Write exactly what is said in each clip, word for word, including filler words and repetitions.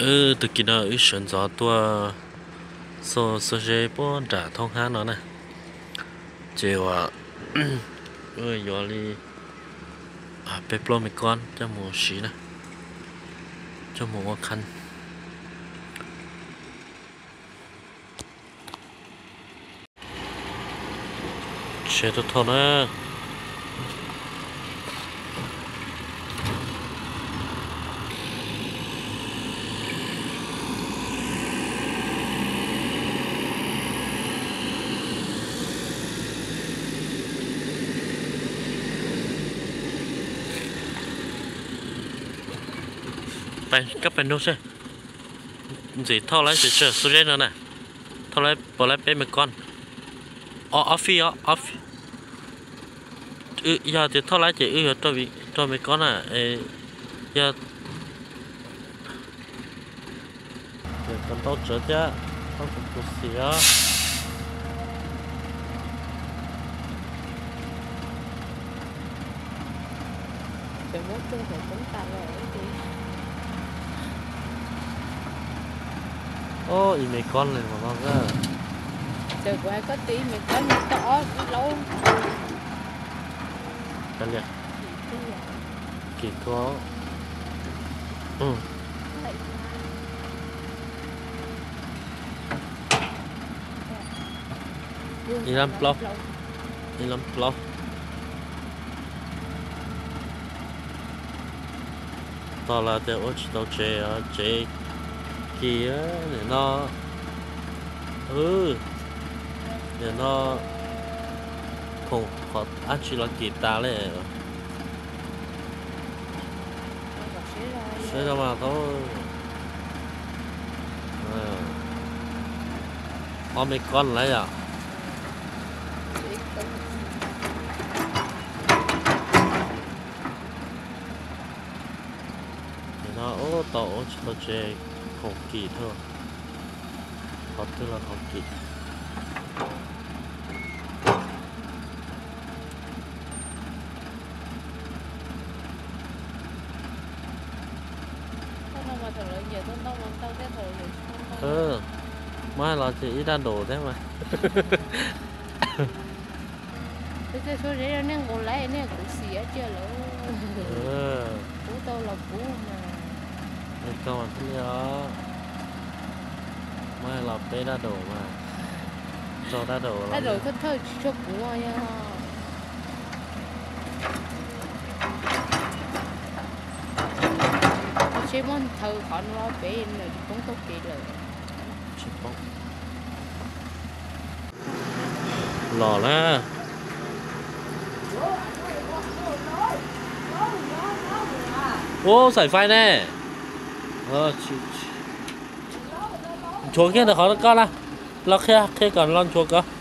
ừ từ kia nó ở sân gió tua so so dễ bố trả thông há nó nè chiều à ơi gió đi à bếp lo mấy con cho mùa xí nè cho mùa khăn xe tôi thôi nèไปกับเป็นนู้นใช่สิเท่าไรสิเชื่อสุดเลยนะเท่าไรพอไรเป็นmấy conอ๋อออฟฟี่อ๋อออฟเอออย่าจะเท่าไรจะเออตัววิตัวmấy con àเอออย่าเดี๋ยวกันต้องเจอจ้ะต้องถูกตัวเสีย Trời mốt tôi phải cũng tao rồi đi. ô ý mấy con này mà nó ra Trời qua có tí mình có những to lâu. cái gì kỳ có ừ đi làm blog đi làm blog tao là để ôi tao chơi à chơi kia để nó ừ để nó không khó ăn chỉ là guitar này sẽ đâu mà tao có mấy con lấy à nó ô tổ tao chơi không kỳ thôi khó tức là không kỳ ừ mai là chỉ ra đồ thế mà cái số đấy nó còn lấy nó cũng xỉa chưa lỡ ừ bố tôi là bố mà cái con mà thế đó mai là bé ra đồ mà cho ra đồ ra đồ thất thơ cho bố nha chế món thơ còn lo bé là cũng tốt kỹ rồi lò lá ô sải phai nè ờ chúa kia được khó con à lo kia kia còn lon chúa cơ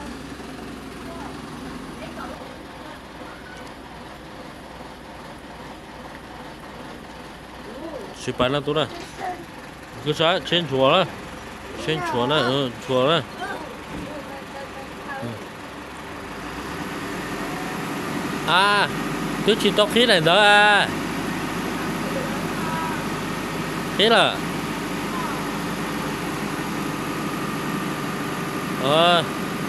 xí bán là tốt rồi cứ sao trên chúa đó trên chúa này ừ chúa này à cứ chỉ tóc khí này đó à thế là ờ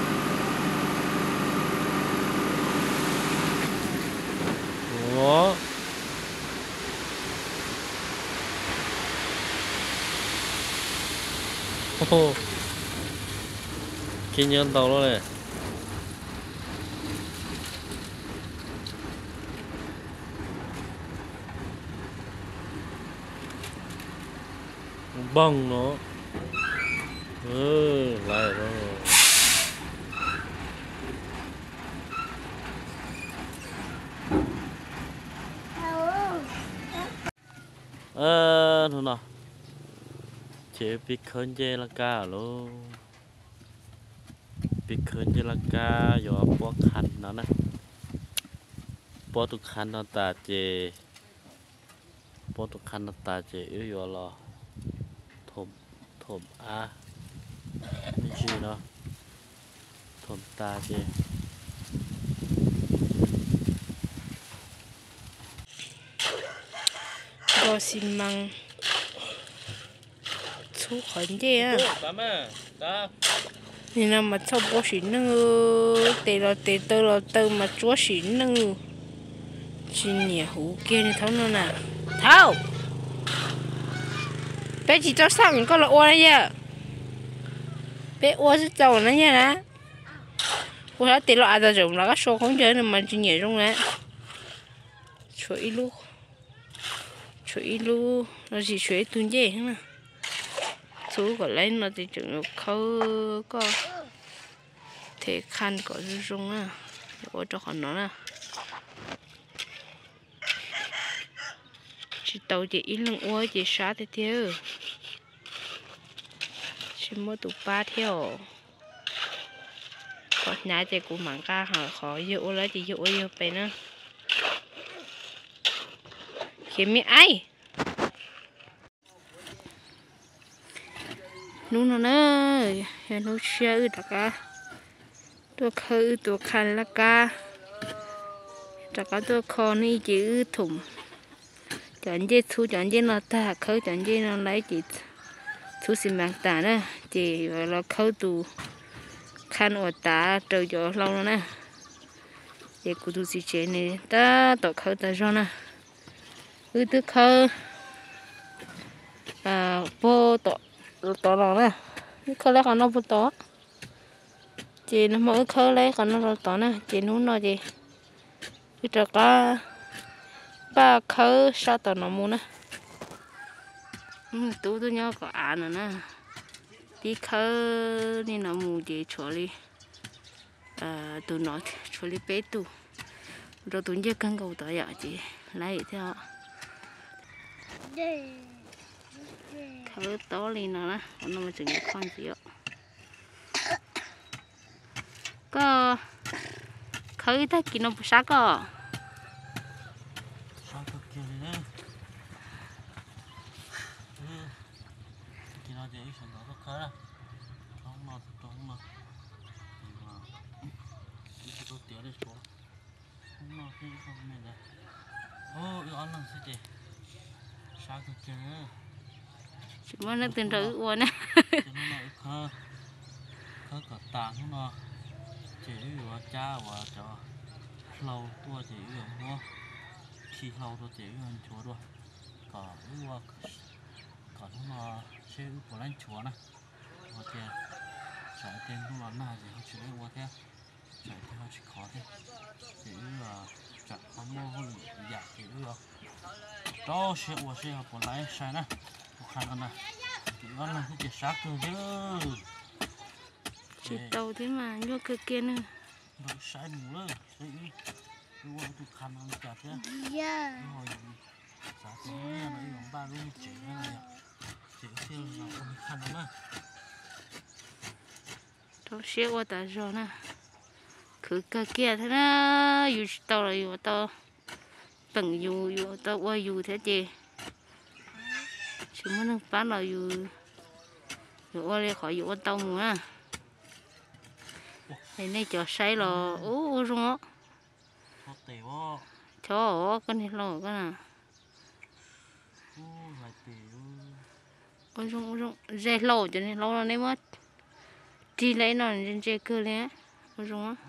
ủa oh. Kinh nhân tàu đó này bông nó ừ lại rồi ờ thôi nào chế bị khơi dê là cá luôn bị khơi dê là cá giờ bỏ khăn nó nè bỏ tụ khăn nó ta chế bỏ tụ khăn nó ta chế yếu giờ là thôm thôm à cái gì nó thôm ta chế đồ xi măng thu khẩn gì á Bấm à, đó. thì nào mà sau bố xỉn nữa tê là tê tơ là tơ mà chúa xỉn nữa chỉ nhẹ hú kia thì thấu nữa nè thấu bé chỉ cho sao mình có là ô đấy nhá bé ô sẽ trâu nó nha nè ô đã tê là ai ra dùng là cái số không chơi nữa mà chỉ nhẹ trong nè chuối lu chuối lu nó chỉ chuối tuôn dễ hết nè chú gọi lấy nó thì chừng khâu có thể khăn có rung á để cho họ nó nè chỉ tàu chỉ ít lưng uống chỉ sát thế theo chỉ mua tụ ba theo có nhà thì cũng mang cá họ khó dụ lấy chỉ dụ dụไปnữa khi mi ai nú nó nè nú chơi đặc cáตัวคือตัวคันละกาจากก็ตัวคอนี่จื้อถุ่มจันเจทูจันเจนอตาเขาจันเจนอไลจิทูสิมังตานะจีเวลาเขาตูคันอดตาเจอจอเรานะเด็กกูดูสิเจนี่ตาต่อเขาตาจอนะอือตัวเขาอ่าโปต่อต่อเรานะนี่เขาเรียกเขาโนโปต่อchị nó mỗi khơi lấy còn nó rồi tỏ nè chị nó nói gì bây giờ có ba khơi sao tỏ nó mua nè tú tôi nhớ có à nữa nè đi khơi đi nó mua gì chỗ đi à tụi nó chỗ đi bé tụ rồi tụi nhớ cân cầu tỏ vậy chị lấy theo khơi to lên nó nè còn nó mà chừng con gì ạ có khơi ta kỹ nó sát có Sao cực kỳ đấy. Kỹ nó dễ sản nó có khơi à. Không mà không mà. Đi cho tôi tía đi xuống. Không mà khi không mệt này. Ô, yêu ăn lần sẽ chị. Sao cực kỳ đấy. chỉ muốn nó tên rữ uốn á. Cho nó lại khơi. Khơi cả tảng không nó. Chỉ vào cha và cho lâu tua chỉ vào mua khi lâu tôi chỉ vào chúa rồi cả ua cả nó sẽ của lên chúa này và tiền trả tiền không là nào thì họ chỉ lấy qua thế trả thì họ chỉ khó thế chỉ là trả không mua hơn giả chỉ là đó sẽ qua sẽ học của lái sai nè của khăn này chỉ có là cái chỉ sát thôi chứ chỉ tàu thế mà nhớ cơ kia nữa rồi sai mù rồi sai đi qua tụi khăn ăn chặt thế yeah rồi giá tiền này nó用ba luôn chỉ cái này chỉ siêu là con khăn đó tàu xe qua ta rồi nè cứ cơ kia thế đó dù tàu là dù tàu bằng dù dù tàu qua dù thế chị chỉ muốn bán là dù dù qua đây khỏi dù qua tàu mù á này này cho say là ú rung á cho con này lo cái nào ôi rung rung dây lâu cho nên lâu nó nên mất đi lấy nó trên dây cơ lên ôi rung á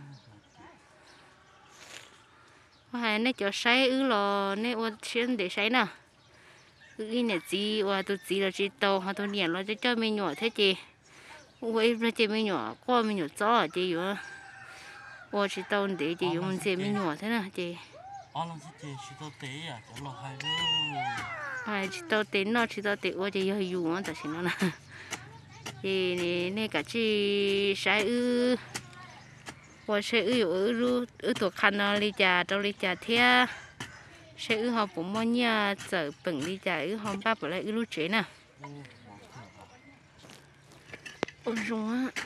hai này cho say ứ là này ôi chuyện để say nè ứ này gì ôi tôi gì là chỉ tàu hoặc tôi nhảy nó cho cho mình nhỏ thế chị ôi nó chỉ mình nhỏ qua mình nhỏ gió chị vậy ôi chỉ tàu để chị dùng chỉ mình nhỏ thế nào chị ông làm gì chỉ tàu té à cho lo hai đứa ai chỉ tàu té nó chỉ tàu té ôi chị hơi dùng á tại sao nó nè chị này này cả chị sai ư ôi sai ư ư ư ư tuổi khăn nó đi chả tàu đi chả thế sai ư họ cũng mua nhà chở bẩn đi chả ư họ ba bữa lại ư lúc chế nè ôi rung á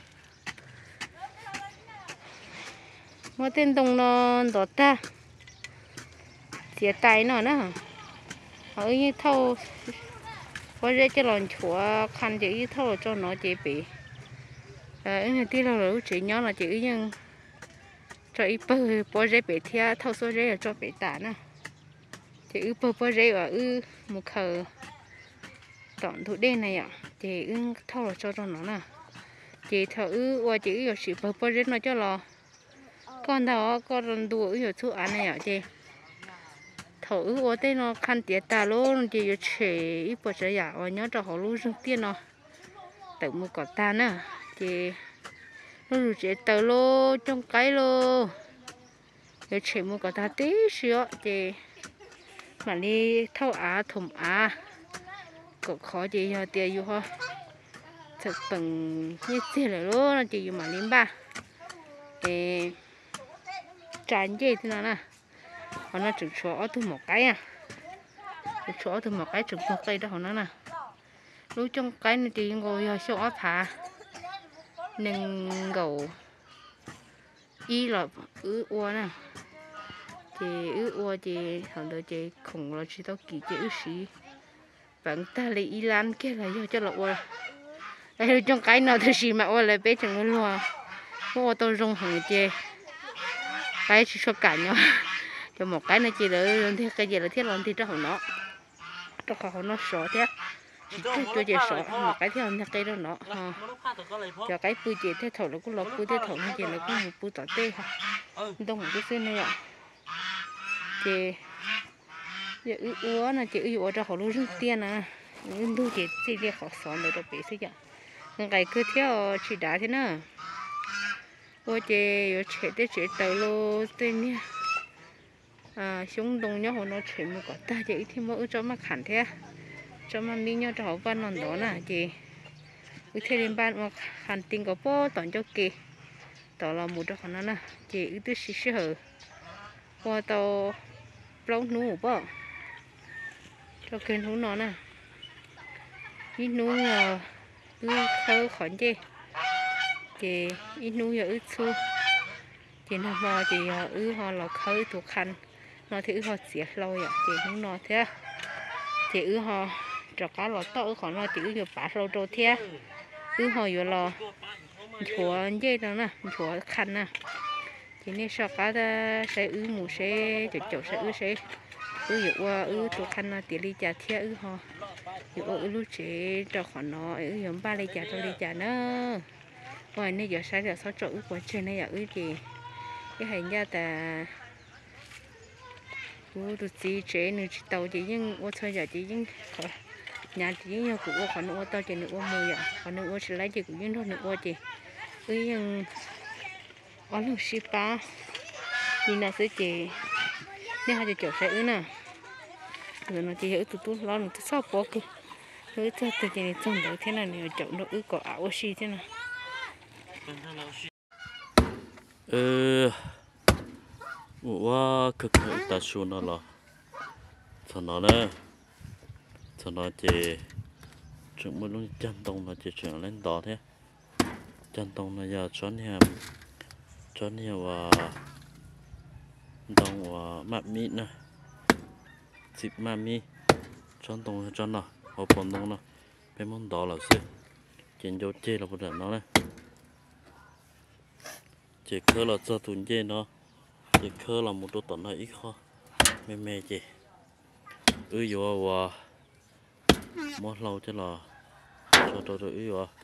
mua tên đồng nó đỏ ta chia tay nó nữa ở như thâu có dễ cho lòn chúa khăn chỉ như thâu cho nó chỉ bị ở người tí lâu rồi chỉ nhớ là chỉ nhưng cho ít bơ bơ dễ bị thia thâu số dễ là cho bị tả nè chỉ ư bơ bơ dễ ở ư một khờ tỏn thủ đen này ạ chị ưng thâu là cho cho nó nè chị thợ ư qua chị ở sĩ bờ bờ rất nó cho lò con thọ con đùa ở chỗ ăn này à chị thợ ư qua đây nó khăn tiệt ta luôn chị ở chế ít bữa sẽ giả ở nhớ cho họ luôn rung tiền nó tự mua cỏ ta nè chị nó rồi chị tờ lô trong cái lô ở chế mua cỏ ta tí xíu chị mà đi thâu á thùng á cỏ khó chị giờ tiền yêu ho thực bằng như thế là luôn chị mà lên ba để tràn gì thế nào nè họ nó trực chỗ từ một cái à trực chỗ từ một cái trực một cây đó họ nó nè lúc trong cái này chị ngồi ở chỗ phá nâng gầu y là ứ ua nè chị ứ ua chị họ đợi chị khủng là chị tao kỳ chị ứ xí bạn ta lấy y lan kia là do cho là ua đây trong cái nào thì xí mà ua lại bé chẳng luôn luôn ua tao rong hàng chị cái chỉ cho cả nhau cho một cái này chỉ đỡ thì cái gì là thiết làm thì cho họ nó cho họ nó sợ thế cho cho chị sợ một cái theo như cái đó nó cho cái bự chị thế thầu nó cũng lọt bự thế thầu như chị là cũng một bự tỏ tê đông một cái xe này ạ chị chị ư ứa là chị ư cho họ luôn rút tiền à luôn chị chị đi họ sợ để cho bé xây dựng cái cứ theo chị đã thế nào ôi chị ở chế để chế tàu lô tên nha à xuống đông nhá họ nó chế một cái ta chị thì mỗi cho mà khẳng thế cho mà mi nhau cho họ văn non đó nè chị cứ thế lên ban mà khẳng tin có bó toàn cho kì tao là một trong nó nè chị cứ xí xí hở qua tàu lâu nú bó cho kênh hú nó nè ít nú là cứ khơi khỏi chị chị ít nú giờ ít xu chị nó bò chị ư họ là khơi thuộc khăn nó thì ư họ xỉa lâu vậy chị không nói thế chị ư họ cho cá lò to ư họ nó chị ư nhiều bả lâu rồi thế ư họ vừa lò chúa dây đó nè chúa khăn nè chị nên cho cá ta sẽ ư mù sẽ chỗ chỗ sẽ ư sẽ ư nhiều qua ư thuộc khăn nó tỷ lệ trả thế ư họ nhiều ư lúc chế cho họ nó ư nhiều ba lệ trả cho lệ trả nữa ngoài này giờ sáng giờ sáu chỗ ư của trên này ư chị cái hành gia ta cô tụi chị chế nữa chị tàu chị nhưng ô thôi giờ chị nhưng nhà chị nhưng cũng ô còn ô tàu chị nữa ô mười ạ còn nữa ô sẽ lấy chị cũng nhưng thôi nữa ô chị cứ nhưng ở lúc ship ba nhìn là sẽ chị nếu hai chị chỗ sẽ ứ nè rồi nó chị hiểu tụi tôi lo nó sao bỏ cứ cứ cho tụi chị này trông được thế này này chỗ nó ứ có ảo xì thế này ừ哇，可可大树那了，从哪呢？从哪去？chúng mới luôn chân tông là chỉ chuyển lên đó thế, chân tông là giờ chọn nhà, chọn nhà và đồng và mạ mít nè, dịp mạ mít, chọn tông là chọn nào, họ bón tông nào, bên món đó là gì? Trên chỗ chơi là một trận nó này, chỉ khơi là cho tụi chơi nó. Chị khơi là một đôi tận hơi ít khó mê mê chị ư dùa và món lâu chứ là cho tôi rồi ư dùa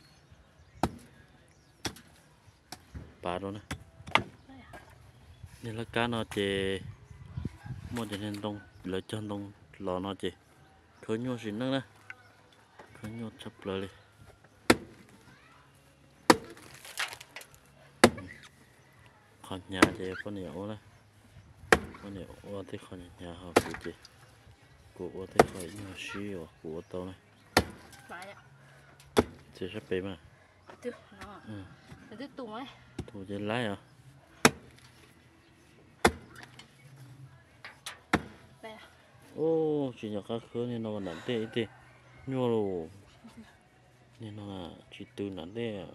bà đó nè nên là cá nó chị mua cho nên đông lấy chân đông lò nó chị khơi nhô xịn nữa nè khơi nhô chập lời đi còn nhà chị có nhiều đấy con này ô thế con nhà họ cụ chị cụ ô thế khỏi nhiều xí ở cụ ô tô này chị sắp bể mà từ nó từ tùng ấy tùng trên lái à ô chị nhà cá khứa nên nó nặng tê tê nhua rồi nên nó là chỉ từ nặng tê à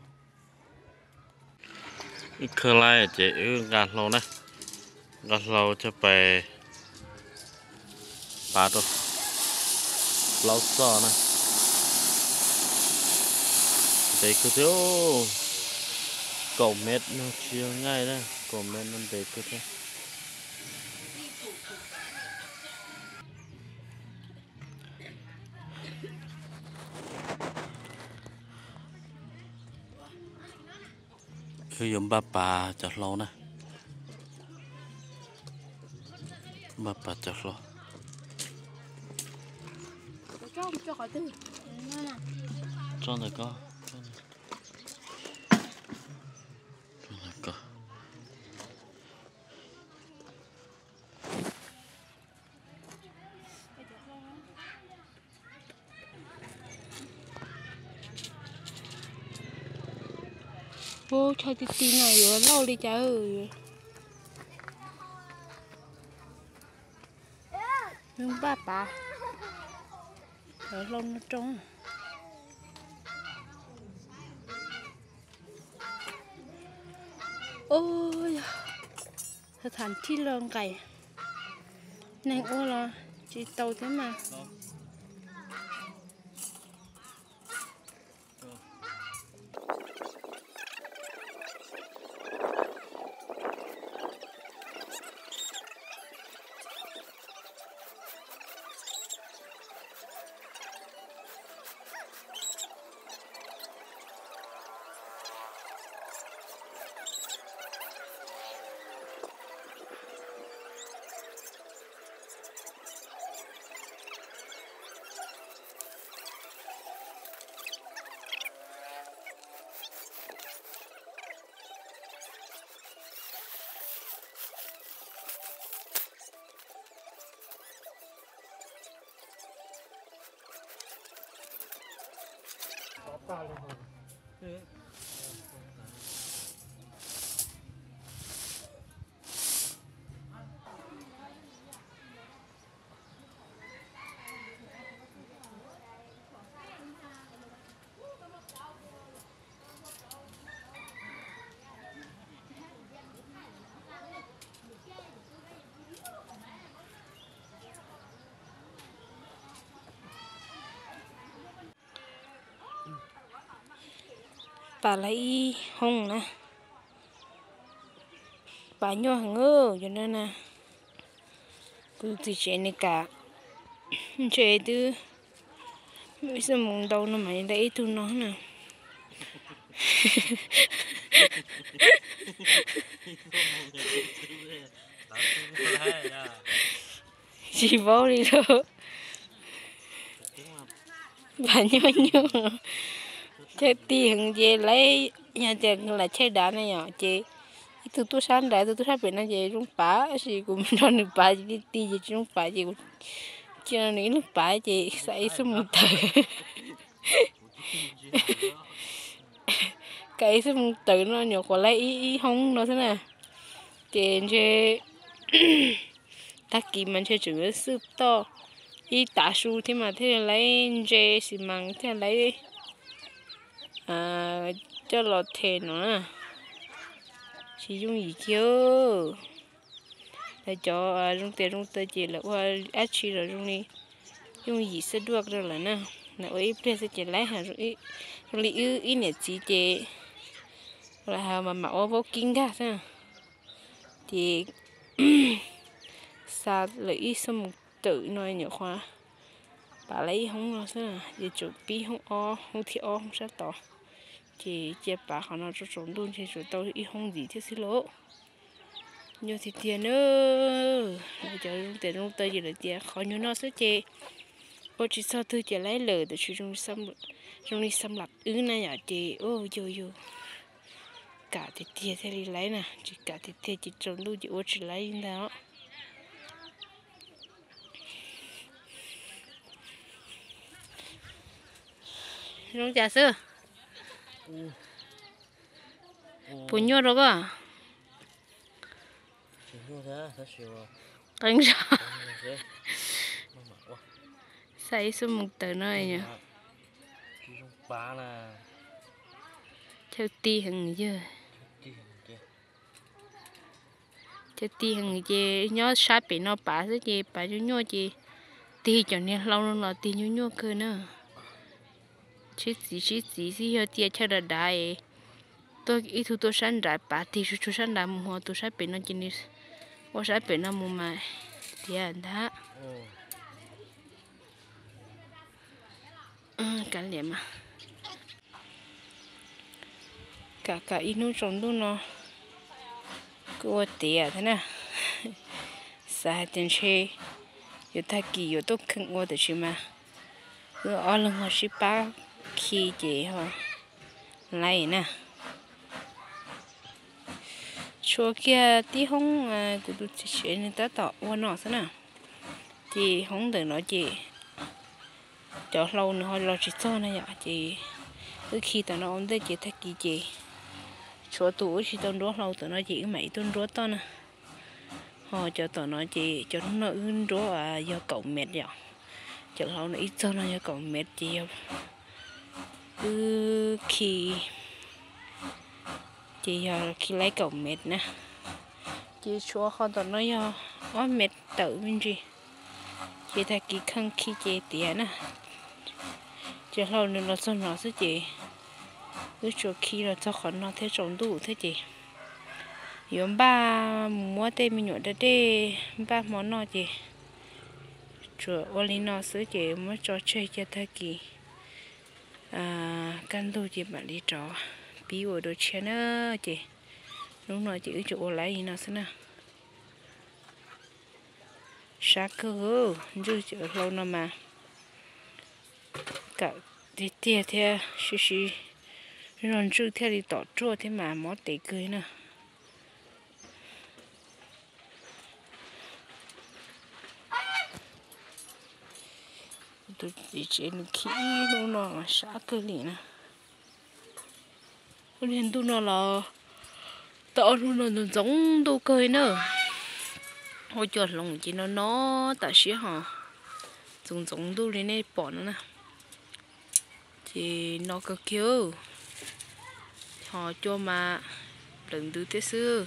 khơi lái chị gạt lâu này gạt lâu choไปปลาตัวเราซ้อนะเด็กก็เท่ากบเม็ดnó chiaง่ายนะกบเม็ดมันเด็กก็เท่าคือdùng ba bà chặt lâu nè ba bà chặt lâu cho cho khỏi tư cho này có cho này có ô chơi tí tí này rồi lâu đi cha ơi nhưng ba bà ở lâu nó trông ôi thật thành chi lợn cày này ô là chỉ tàu thế mà bà lấy hông nè bà nhỏ ngơ cho nên nè cứ từ chuyện này cả chuyện từ bây giờ mùng đầu nó mày lấy tụi nó nè chỉ vô đi thôi bà nhỏ nhỏ chơi tiền về lấy nhà tiền là chơi đá này nhỏ chị từ tôi sáng đại từ tôi sáng bên nó về trong bả thì cũng nó được bả đi đi về trong bả chị cho nên lúc bả chị xảy xuống một từ cái xuống một từ nó nhỏ còn lấy ý, ý không nó thế nào chị chơi ta kỳ mình chơi chừng cái sức to ý tả su thế mà thế lấy chơi xì măng thế lấy à cho lọt thề nữa chỉ dùng gì chứ để cho dùng tiền dùng tiền chỉ là qua ách chi rồi dùng đi dùng gì sẽ được rồi là nè là ơi bây giờ chỉ lấy hàng rồi rồi đi ư ý nè chỉ chỉ là hàng mà mặc vô kinh cả thế thì sao lấy xong một tự nói nhiều khoa bà lấy không nó thế giờ chuẩn bị không o không thì o không sát tỏ chỉ chỉ bà họ nó cho trốn luôn chỉ cho tôi ít không gì thế xin lỗi nhiều thì tiền nữa bây giờ dùng tiền dùng tới gì là tiền khó như nó sẽ chê ô chỉ sao tôi chỉ lấy lời để sử dụng xâm dùng đi xâm lập ứ này à chị ô yo yo cả thì tiền thế đi lấy nè chỉ cả thì tiền chỉ trốn luôn chỉ ô chỉ lấy như đó dùng trả sữa bún nhô rồi cơ cánh sao xây xuống một tờ nơi nhỉ theo ti hàng chưa theo ti hàng gì nhớ sát bị nó bả cái gì bả nhô nhô gì ti cho nên lâu lâu là ti nhô nhô cơ nữa chỉ chỉ chỉ chỉ chỉ hơi tia theo đợt đại tôi ít thu tôi sáng đại bà thì chú sáng đại mùa tôi sáng bị nó chỉ đi tôi sáng bị nó mùa mà thì anh đã cả liệm mà cả cả ít nút trồng tu nó cứ tiệt thế nè sai tiền chơi有太急有都坑我的去嘛，有二零二十八期节哈，来呢。chỗ kia tí không à cũng được chuyện người ta tỏ qua nó thế nào chị không được nói chị cho lâu nữa họ lo chỉ cho này ạ chị cứ khi tao nó ổn định chị thấy kỳ chị chỗ tủ chỉ tao đốt lâu tao nói chị mấy tuần đốt tao nè họ cho tao nói chị cho nó ươn đốt à do cậu mệt vậy cho lâu nữa ít cho nó do cậu mệt chị cứ khi chị giờ khi lấy cậu mệt nè chị chúa họ tao nói do ó mệt tự mình gì chị thấy kỳ khăn khi chị tiền nè chị lâu nữa nó cho nó sẽ chị cứ chỗ khi là cho khỏi nó thế trồng đủ thế chị yếm ba mua tê mình nhổ đây ba món nó chị chỗ oli nó sẽ chị mua cho chơi cho thay kỳ à căn đồ chị bạn đi trọ bí ở đồ chén nữa chị lúc nào chị chỗ lấy gì nó sẽ nè sát cơ chứ chỗ lâu nào mà cả thì tia theo xí xí rồi chú theo đi tỏ chua thế mà mót tệ cười nè tôi chỉ trên khí nó nó sát cơ lì nè liền tôi nó là tỏ nó nó giống tôi cười nữa hồi chuột lòng chỉ nó nó tại xí hả giống giống tôi lên đây bỏ nó nè thì nó cơ kêu họ cho mà lần thứ thế xưa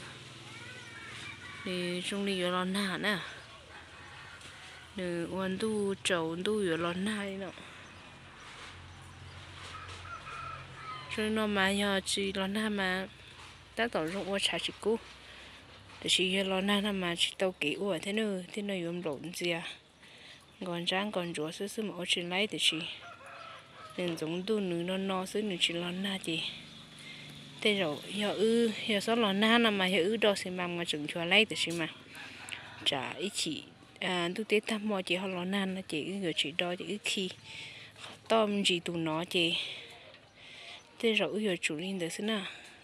thì trong này có nà nè nè quan tu trầu tu có lon nà đi nè cho nó mà giờ chỉ lon nà mà ta tỏ rộng qua trái chỉ cũ để chỉ lon nà mà chỉ tàu kỹ của thế nữa thế này yếm lộn gì à còn rang còn rúa sứ sứ mà ở trên lấy thì chỉ nên giống tu nữ nó no sứ nữ chỉ lon nà chị thế rồi giờ ư giờ số lon nà mà giờ ư đó sẽ mang mà chừng cho lấy thì chỉ mà trả ít chỉ à tu tế thăm mọi chị họ lon nà là chị người chị đó chị khi tôm gì tụ nó chị thế rồi giờ chủ linh được xí nào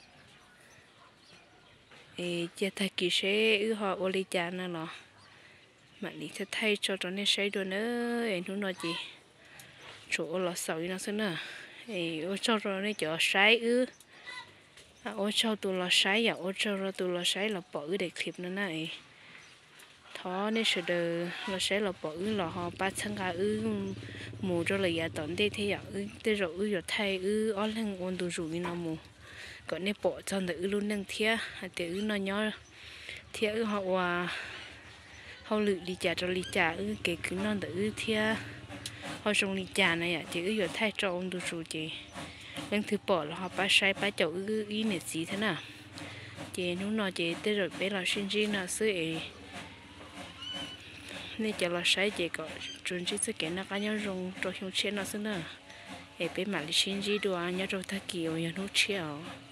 thì chia thay kỳ sẽ ư họ ô li cha nữa nó mà đi thay thay cho cho nên sẽ được nữa em nói chị chỗ là sầu nó xí nào thì ô cho rồi nên chỗ sái ư ô cho tụ là sái à ô cho rồi tụ là sái là bỏ ư để clip nữa này thó nên sẽ được là sái là bỏ ư là họ ba trăm cả ư mù cho là giờ tận đây thế à ư thế rồi ư giờ thay ư ở lăng ôn tụ rủ nó mù còn nếu bỏ cho người ư luôn nâng thia hay để ư nó nhỏ thia ư họ à họ lự đi trả cho đi trả ư cái cứ non để ư thia họ dùng đi trả này à thì ư giờ thay cho ôn tụ rủ chị lần thứ bỏ là họ ba sai ba chậu ư ý nè gì thế nào chị nó nói chị tới rồi bé là sinh viên là sư ấy nên cho là sai chị có chuẩn chỉ sự kiện nó cá nhân dùng cho hiệu chuyện nó xí nữa để bé mà sinh viên đồ nhớ rồi ta kiểu nhớ nút chiều